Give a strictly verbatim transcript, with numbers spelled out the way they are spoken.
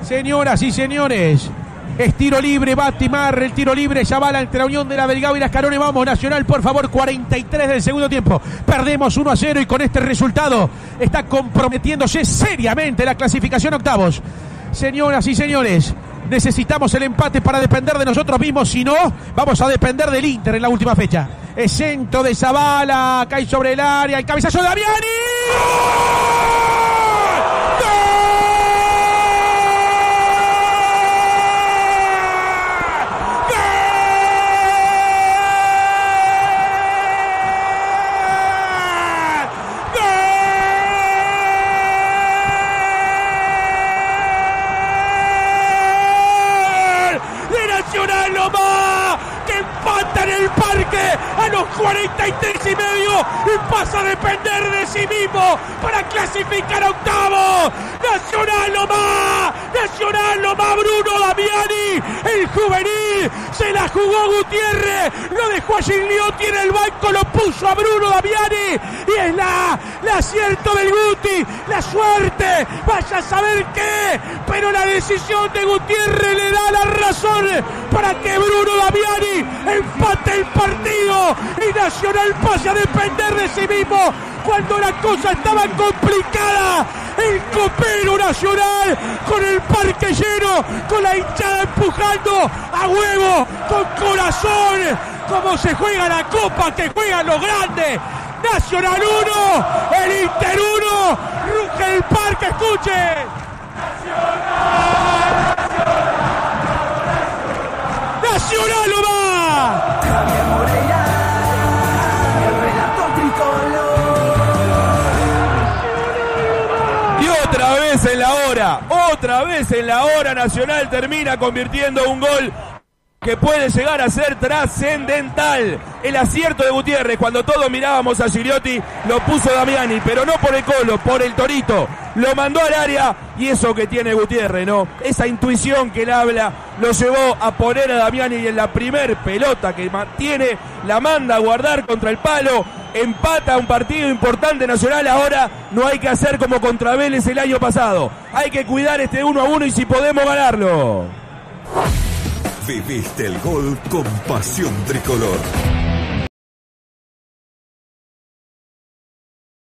Señoras y señores, es tiro libre, va a timar el tiro libre, Zavala entre la Unión de la Belgrano y las Carones. Vamos, Nacional, por favor, cuarenta y tres del segundo tiempo. Perdemos uno a cero y con este resultado está comprometiéndose seriamente la clasificación a octavos. Señoras y señores, necesitamos el empate para depender de nosotros mismos, si no, vamos a depender del Inter en la última fecha. El centro de Zavala, cae sobre el área, el cabezazo de Damiani. A los cuarenta y tres y medio y pasa a depender de sí mismo para clasificar a octavos. Nacional lo más, Nacional lo más, Bruno Damiani, el juvenil, se la jugó Gutiérrez, lo dejó a Gigliotti en el banco, lo puso a Bruno Damiani y es la, el acierto del Guti, la suerte, vaya a saber qué, pero la decisión de Gutiérrez le da la razón para que Bruno Damiani empate el partido y Nacional pase a depender de sí mismo cuando la cosa estaba complicada. El copero Nacional con el parque lleno, con la hinchada empujando a huevo, con corazón, como se juega la copa, que juegan los grandes. Nacional uno, el Inter uno, ruge el parque, escuche. Nacional, Nacional lo va. Javier Moreira, el relator tricolor. Y otra vez en la hora, otra vez en la hora, Nacional termina convirtiendo un gol que puede llegar a ser trascendental. El acierto de Gutiérrez, cuando todos mirábamos a Gigliotti, lo puso Damiani, pero no por el Colo, por el Torito. Lo mandó al área y eso que tiene Gutiérrez, ¿no? Esa intuición que él habla lo llevó a poner a Damiani y en la primer pelota que mantiene, la manda a guardar contra el palo. Empata un partido importante Nacional. Ahora no hay que hacer como contra Vélez el año pasado. Hay que cuidar este uno a uno y si podemos ganarlo. Viviste el gol con pasión tricolor.